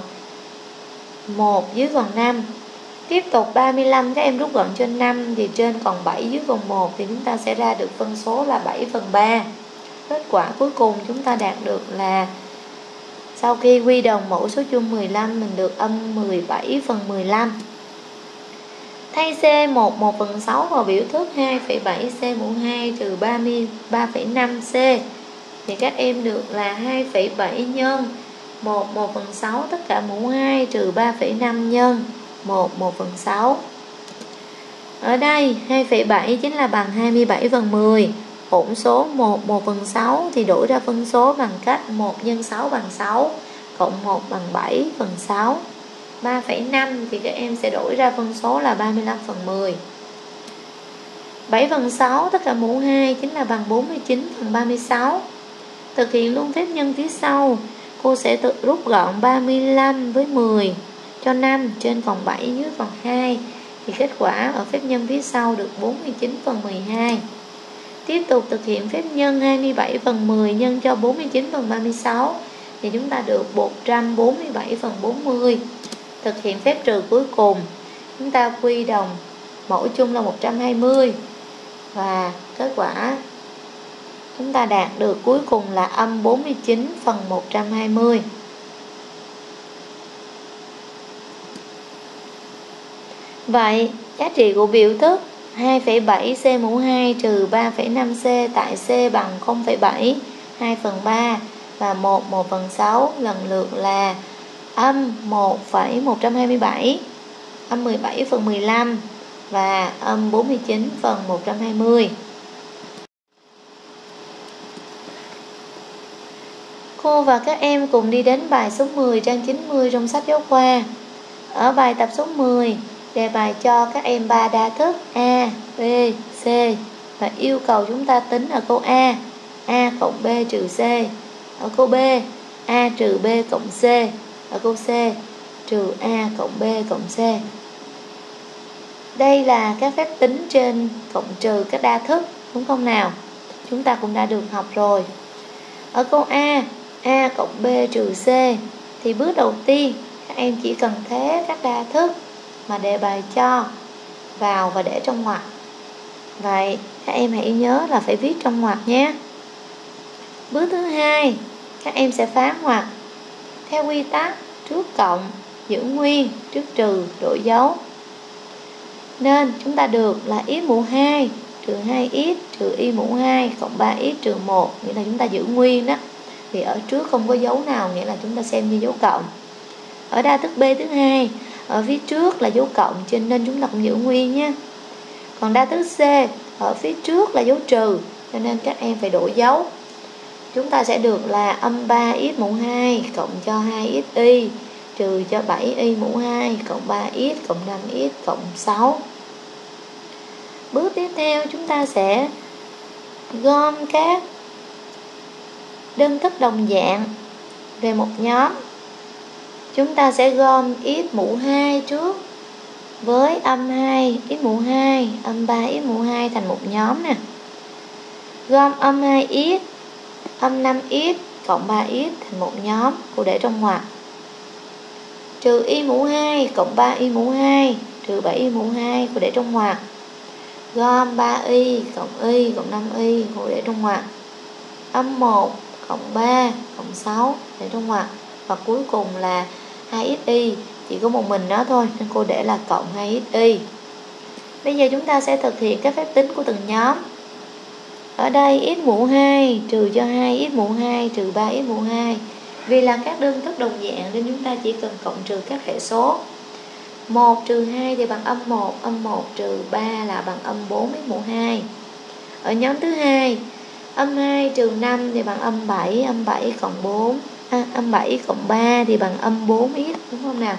một dưới còn năm. Tiếp tục ba mươi lăm các em rút gọn cho năm thì trên còn bảy dưới còn một thì chúng ta sẽ ra được phân số là bảy phần ba. Kết quả cuối cùng chúng ta đạt được là sau khi quy đồng mẫu số chung mười lăm mình được âm mười bảy phần mười lăm. Thay C một, một phần sáu vào biểu thức hai phẩy bảy C mũ hai trừ ba mươi ba phẩy năm C. Thì các em được là hai phẩy bảy nhân một, một phần sáu tất cả mũ hai trừ ba phẩy năm nhân một, một phần sáu. Ở đây hai phẩy bảy chính là bằng hai mươi bảy phần mười. Hỗn số một, một phần sáu thì đổi ra phân số bằng cách một nhân sáu bằng sáu cộng một bằng bảy phần sáu. ba phẩy năm thì các em sẽ đổi ra phân số là ba mươi lăm phần mười. bảy phần sáu tất cả mũ hai chính là bằng bốn mươi chín phần ba mươi sáu. Thực hiện luôn phép nhân phía sau. Cô sẽ tự rút gọn ba mươi lăm với mười cho năm trên còn bảy dưới còn hai. Thì kết quả ở phép nhân phía sau được bốn mươi chín phần mười hai. Tiếp tục thực hiện phép nhân hai mươi bảy phần mười nhân cho bốn mươi chín phần ba mươi sáu. Thì chúng ta được một trăm bốn mươi bảy phần bốn mươi. Thực hiện phép trừ cuối cùng. Chúng ta quy đồng mẫu chung là một trăm hai mươi. Và kết quả chúng ta đạt được cuối cùng là âm bốn mươi chín phần một trăm hai mươi. Vậy giá trị của biểu thức hai phẩy bảy C mũ hai trừ ba phẩy năm C tại C bằng không phẩy bảy, hai phần ba và một, một phần sáu lần lượt là âm một phẩy một trăm hai mươi bảy, âm mười bảy phần mười lăm và âm bốn mươi chín phần một trăm hai mươi. Cô và các em cùng đi đến bài số mười trang chín mươi trong sách giáo khoa. Ở bài tập số mười, đề bài cho các em ba đa thức A, B, C và yêu cầu chúng ta tính ở câu A, A cộng B trừ C. Ở câu B, A trừ B cộng C. Ở câu C, trừ A cộng B cộng C. Đây là các phép tính trên cộng trừ các đa thức, đúng không nào? Chúng ta cũng đã được học rồi. Ở câu A, A cộng B trừ C, thì bước đầu tiên các em chỉ cần thế các đa thức mà đề bài cho vào và để trong ngoặc. Vậy các em hãy nhớ là phải viết trong ngoặc nhé. Bước thứ hai, các em sẽ phá ngoặc theo quy tắc trước cộng giữ nguyên, trước trừ đổi dấu. Nên chúng ta được là x mũ hai trừ hai x trừ y mũ hai cộng ba x trừ một, nghĩa là chúng ta giữ nguyên đó. Thì ở trước không có dấu nào, nghĩa là chúng ta xem như dấu cộng. Ở đa thức B thứ hai, ở phía trước là dấu cộng, cho nên chúng ta cũng giữ nguyên nhé. Còn đa thức C, ở phía trước là dấu trừ, cho nên các em phải đổi dấu. Chúng ta sẽ được là âm ba x mũ hai cộng cho hai x y trừ cho bảy y mũ hai cộng ba x cộng năm x cộng sáu. Bước tiếp theo chúng ta sẽ gom các đơn thức đồng dạng về một nhóm. Chúng ta sẽ gom x mũ hai trước với âm hai x mũ hai, âm ba x mũ hai thành một nhóm nè. Gom âm hai x, âm năm x cộng ba x thành một nhóm, cô để trong ngoặc. Trừ y mũ hai cộng ba y mũ hai trừ bảy y mũ hai, cô để trong ngoặc. Gom ba y cộng y cộng năm y, cô để trong ngoặc. Âm một cộng ba cộng sáu để trong ngoặc. Và cuối cùng là hai x y, chỉ có một mình nó thôi nên cô để là cộng hai x y. Bây giờ chúng ta sẽ thực hiện các phép tính của từng nhóm. Ở đây x mũ hai trừ cho hai x mũ hai trừ ba x mũ hai. Vì là các đơn thức đồng dạng nên chúng ta chỉ cần cộng trừ các hệ số. một trừ hai thì bằng âm một, âm một trừ ba là bằng âm bốn x mũ hai. Ở nhóm thứ hai, âm hai trừ năm thì bằng âm bảy, âm bảy cộng bốn, à, âm bảy cộng ba thì bằng âm bốn x, đúng không nào?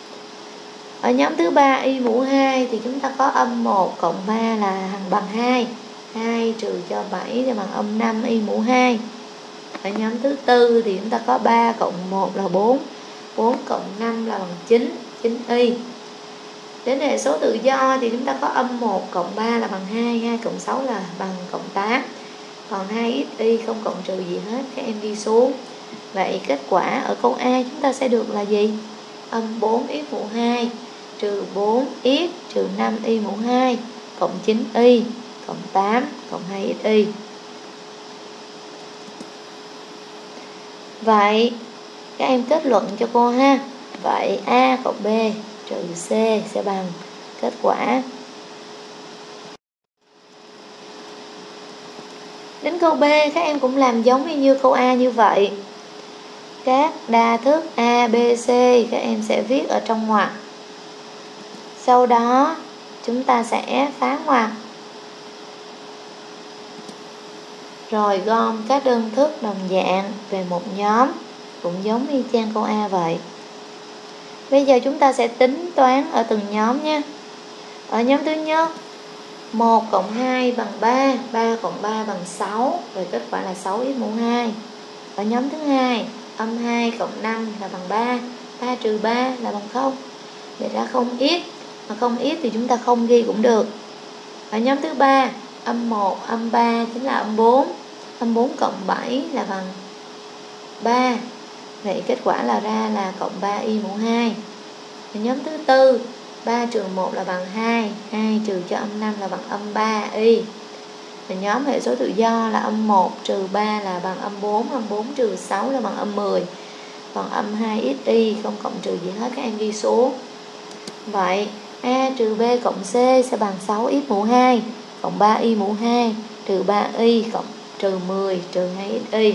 Ở nhóm thứ ba y mũ hai thì chúng ta có âm một cộng ba là hằng bằng hai, hai trừ cho bảy thì bằng âm năm y mũ hai. Ở nhóm thứ tư thì chúng ta có ba cộng một là bốn, bốn cộng năm là bằng chín, chín y. Đến hệ số tự do thì chúng ta có âm một cộng ba là bằng hai, hai cộng sáu là bằng cộng tám. Còn hai x y không cộng trừ gì hết, các em ghi xuống. Vậy kết quả ở câu A chúng ta sẽ được là gì? Âm bốn x mũ hai trừ bốn x trừ năm y mũ hai cộng chín y cộng tám cộng hai x y. Vậy các em kết luận cho cô ha. Vậy A cộng B trừ C sẽ bằng kết quả. Đến câu B các em cũng làm giống như câu A như vậy. Các đa thức A, B, C các em sẽ viết ở trong ngoặc. Sau đó chúng ta sẽ phá ngoặc. Rồi gom các đơn thức đồng dạng về một nhóm, cũng giống y chang câu A vậy. Bây giờ chúng ta sẽ tính toán ở từng nhóm nha. Ở nhóm thứ nhất, một cộng hai bằng ba, ba cộng ba bằng sáu, rồi kết quả là sáu x mũ hai. Ở nhóm thứ hai, âm hai cộng năm là bằng ba, ba trừ ba là bằng không. Để ra không x, mà không x thì chúng ta không ghi cũng được. Ở nhóm thứ ba, âm một, âm ba chính là âm bốn, âm bốn cộng bảy là bằng ba. Vậy kết quả là ra là cộng ba y mũ hai. Ở nhóm thứ tư, ba trừ một là bằng hai, hai trừ cho âm năm là bằng âm ba y. Và nhóm hệ số tự do là âm một trừ ba là bằng âm bốn, âm bốn trừ sáu là bằng âm mười. Còn âm hai x y không cộng trừ gì hết, các em ghi xuống. Vậy A trừ B cộng C sẽ bằng sáu x mũ hai cộng ba y mũ hai trừ ba y cộng trừ mười trừ hai x y.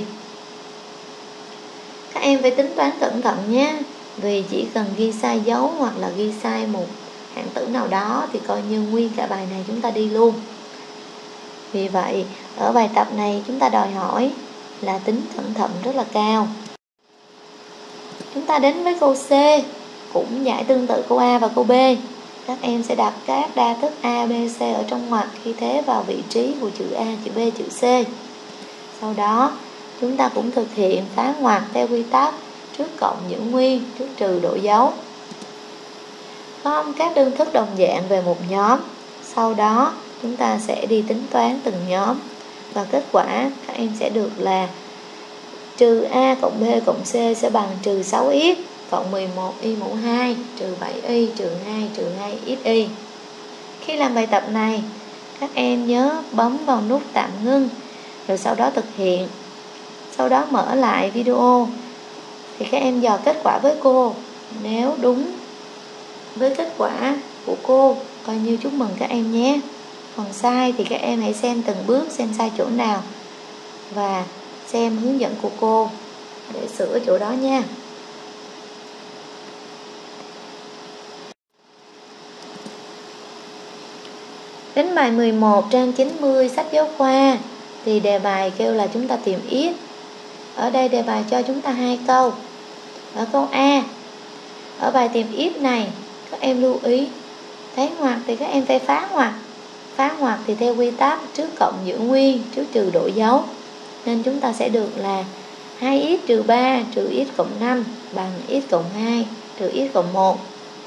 Các em phải tính toán cẩn thận nhé. Vì chỉ cần ghi sai dấu hoặc là ghi sai một hạng tử nào đó thì coi như nguyên cả bài này chúng ta đi luôn. Vì vậy ở bài tập này chúng ta đòi hỏi là tính cẩn thận rất là cao. Chúng ta đến với câu C, cũng giải tương tự câu A và câu B. Các em sẽ đặt các đa thức A, B, C ở trong ngoặc khi thế vào vị trí của chữ A, chữ B, chữ C. Sau đó chúng ta cũng thực hiện phá ngoặc theo quy tắc trước cộng giữ nguyên, trước trừ đổi dấu. Không, các đơn thức đồng dạng về một nhóm. Sau đó chúng ta sẽ đi tính toán từng nhóm, và kết quả các em sẽ được là trừ A cộng B cộng C sẽ bằng trừ sáu x cộng mười một y mũ hai trừ bảy y trừ hai trừ hai x y. Khi làm bài tập này, các em nhớ bấm vào nút tạm ngưng, rồi sau đó thực hiện. Sau đó mở lại video thì các em dò kết quả với cô. Nếu đúng với kết quả của cô, coi như chúc mừng các em nhé. Còn sai thì các em hãy xem từng bước, xem sai chỗ nào và xem hướng dẫn của cô để sửa chỗ đó nha. Đến bài mười một trang chín mươi sách giáo khoa thì đề bài kêu là chúng ta tìm x. Ở đây đề bài cho chúng ta hai câu. Ở câu A, ở bài tìm x này các em lưu ý, thấy ngoặc thì các em phải phá ngoặc. Phá ngoặc thì theo quy tắc trước cộng giữ nguyên, trước trừ đổi dấu. Nên chúng ta sẽ được là hai x trừ ba trừ x cộng năm bằng x cộng hai trừ x cộng một.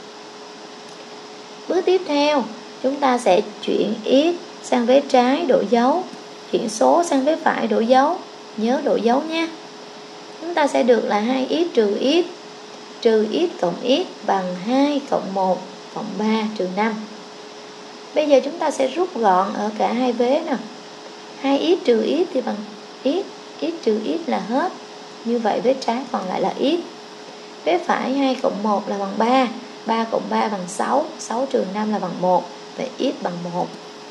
Bước tiếp theo, chúng ta sẽ chuyển x sang vế trái đổi dấu, chuyển số sang vế phải đổi dấu. Nhớ đổi dấu nha. Chúng ta sẽ được là hai x trừ x trừ x cộng x bằng hai cộng một cộng ba trừ năm. Bây giờ chúng ta sẽ rút gọn ở cả hai vế nào. hai x trừ x thì bằng x, x trừ x là hết. Như vậy vế trái còn lại là x. Vế phải hai cộng một là bằng ba, ba cộng ba bằng sáu, sáu trừ năm là bằng một. Vậy x bằng một.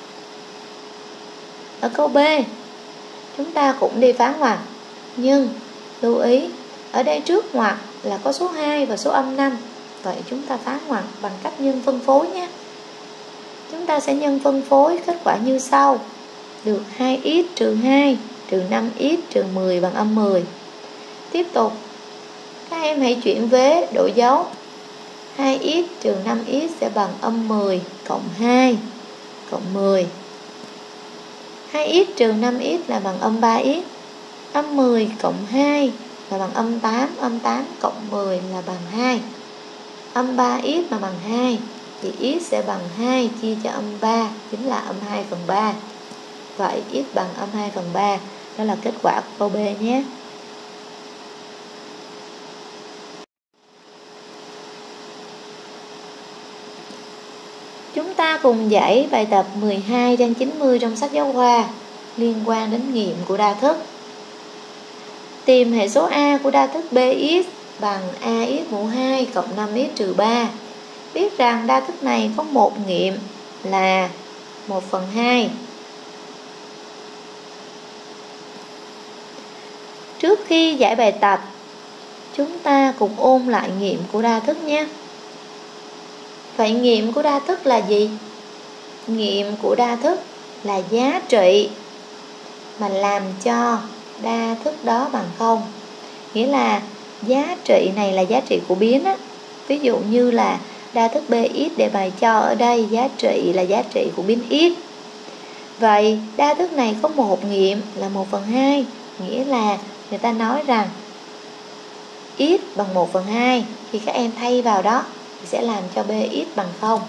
Ở câu B, chúng ta cũng đi phá ngoặc, nhưng lưu ý ở đây trước ngoặc là có số hai và số âm năm. Vậy chúng ta phá ngoặc bằng cách nhân phân phối nhé. Chúng ta sẽ nhân phân phối, kết quả như sau. Được hai x trừ hai trừ năm x trừ mười bằng âm mười. Tiếp tục, các em hãy chuyển vế đổi dấu. hai x trừ năm x sẽ bằng âm mười cộng hai cộng mười. hai x trừ năm x là bằng âm ba x. Âm mười cộng hai là bằng âm tám, âm tám cộng mười là bằng hai. Âm ba x mà bằng hai thì x sẽ bằng hai chia cho âm ba, chính là âm hai phần ba. Vậy x bằng âm hai phần ba. Đó là kết quả của câu B nhé. Chúng ta cùng giải bài tập mười hai trang chín mươi trong sách giáo khoa liên quan đến nghiệm của đa thức. Tìm hệ số A của đa thức bx bằng ax mũ hai cộng năm x trừ ba. Biết rằng đa thức này có một nghiệm là một phần hai. Trước khi giải bài tập, chúng ta cùng ôn lại nghiệm của đa thức nhé. Vậy nghiệm của đa thức là gì? Nghiệm của đa thức là giá trị mà làm cho đa thức đó bằng không. Nghĩa là giá trị này là giá trị của biến á. Ví dụ như là đa thức bx đề bài cho ở đây giá trị là giá trị của biến x. Vậy đa thức này có một nghiệm là một phần hai. Nghĩa là người ta nói rằng x bằng một phần hai. Khi các em thay vào đó thì sẽ làm cho bx bằng không.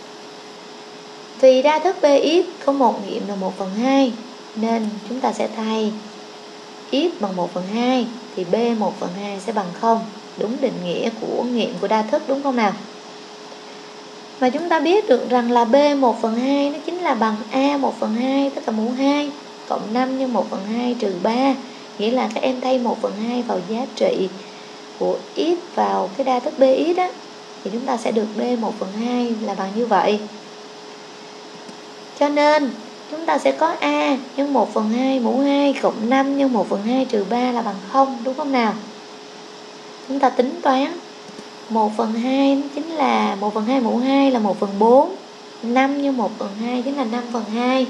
Vì đa thức bx có một nghiệm là một phần hai, nên chúng ta sẽ thay x bằng một phần hai thì b một phần hai sẽ bằng không. Đúng định nghĩa của nghiệm của đa thức, đúng không nào? Và chúng ta biết được rằng là b một phần hai nó chính là bằng a một phần hai tất cả mũ hai cộng năm nhân một phần hai trừ ba. Nghĩa là các em thay một phần hai vào giá trị của x vào cái đa thức bx đó, thì chúng ta sẽ được b một phần hai là bằng như vậy. Cho nên chúng ta sẽ có a nhân một phần hai mũ hai cộng năm nhân một phần hai trừ ba là bằng không, đúng không nào? Chúng ta tính toán một phần hai chính là một phần hai mũ hai là một phần bốn. năm nhân một phần hai chính là năm phần hai.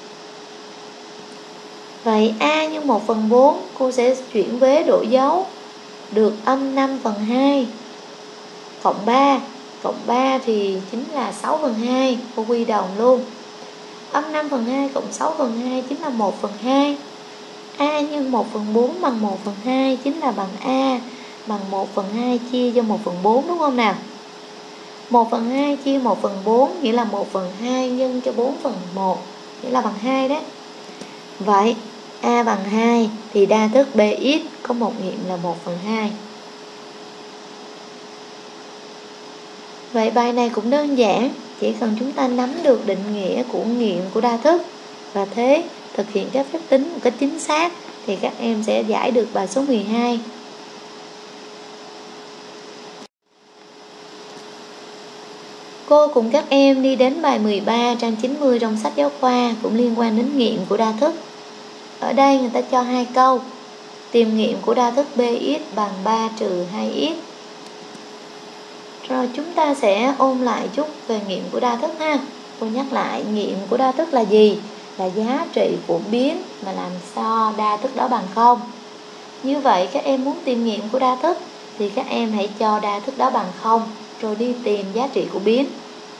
Vậy a nhân một phần bốn, cô sẽ chuyển vế đổi dấu, được âm năm phần hai cộng ba. Cộng ba thì chính là sáu phần hai, cô quy đồng luôn. Âm năm phần hai cộng sáu phần hai chính là một phần hai. A nhân một phần bốn bằng một phần hai chính là bằng A bằng một phần hai chia cho một phần bốn, đúng không nào? một phần hai chia một phần bốn nghĩa là một phần hai nhân cho bốn phần một, nghĩa là bằng hai đấy. Vậy A bằng hai thì đa thức Bx có một nghiệm là một phần hai. Vậy bài này cũng đơn giản, chỉ cần chúng ta nắm được định nghĩa của nghiệm của đa thức và thế thực hiện các phép tính một cách chính xác thì các em sẽ giải được bài số mười hai. Cô cùng các em đi đến bài mười ba trang chín mươi trong sách giáo khoa cũng liên quan đến nghiệm của đa thức. Ở đây người ta cho hai câu. Tìm nghiệm của đa thức Bx bằng ba trừ hai x. Rồi chúng ta sẽ ôn lại chút về nghiệm của đa thức ha. Cô nhắc lại nghiệm của đa thức là gì? Là giá trị của biến mà làm cho đa thức đó bằng không. Như vậy các em muốn tìm nghiệm của đa thức thì các em hãy cho đa thức đó bằng không rồi đi tìm giá trị của biến.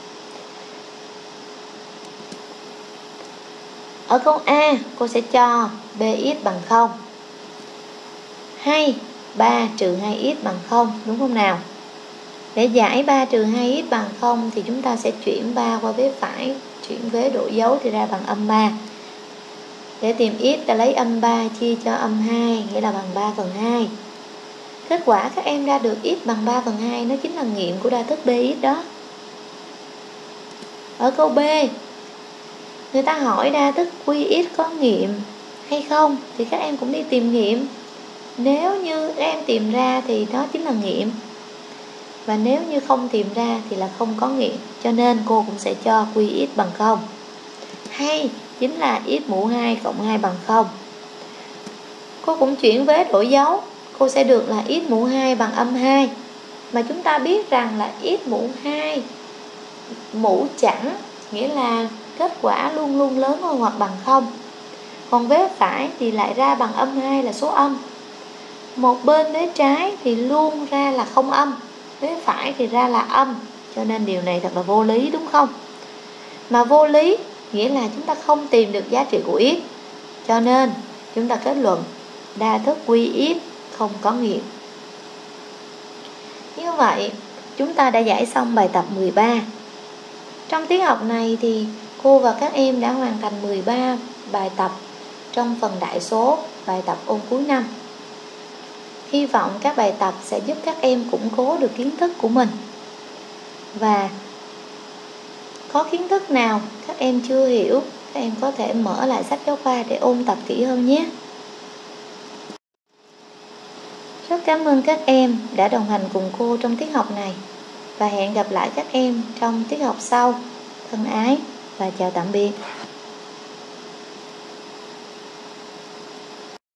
Ở câu A cô sẽ cho Bx bằng không hay ba trừ hai x bằng không, đúng không nào? Để giải ba trừ hai x bằng không thì chúng ta sẽ chuyển ba qua vế phải, chuyển vế đổi dấu thì ra bằng âm ba. Để tìm x ta lấy âm ba chia cho âm hai, nghĩa là bằng ba phần hai. Kết quả các em ra được x bằng ba phần hai, nó chính là nghiệm của đa thức Bx đó. Ở câu B, người ta hỏi đa thức Qx có nghiệm hay không thì các em cũng đi tìm nghiệm. Nếu như các em tìm ra thì đó chính là nghiệm, và nếu như không tìm ra thì là không có nghiệm. Cho nên cô cũng sẽ cho Qx bằng không, hay chính là x mũ hai cộng hai bằng không. Cô cũng chuyển vế đổi dấu, cô sẽ được là x mũ hai bằng âm hai. Mà chúng ta biết rằng là x mũ hai mũ chẵn, nghĩa là kết quả luôn luôn lớn hơn hoặc bằng không. Còn vế phải thì lại ra bằng âm hai là số âm. Một bên vế trái thì luôn ra là không âm, vế phải thì ra là âm. Cho nên điều này thật là vô lý, đúng không? Mà vô lý nghĩa là chúng ta không tìm được giá trị của x. Cho nên chúng ta kết luận đa thức Qx không có nghiệm. Như vậy chúng ta đã giải xong bài tập mười ba. Trong tiết học này thì cô và các em đã hoàn thành mười ba bài tập trong phần đại số, bài tập ôn cuối năm. Hy vọng các bài tập sẽ giúp các em củng cố được kiến thức của mình. Và có kiến thức nào các em chưa hiểu, các em có thể mở lại sách giáo khoa để ôn tập kỹ hơn nhé. Rất cảm ơn các em đã đồng hành cùng cô trong tiết học này. Và hẹn gặp lại các em trong tiết học sau. Thân ái và chào tạm biệt.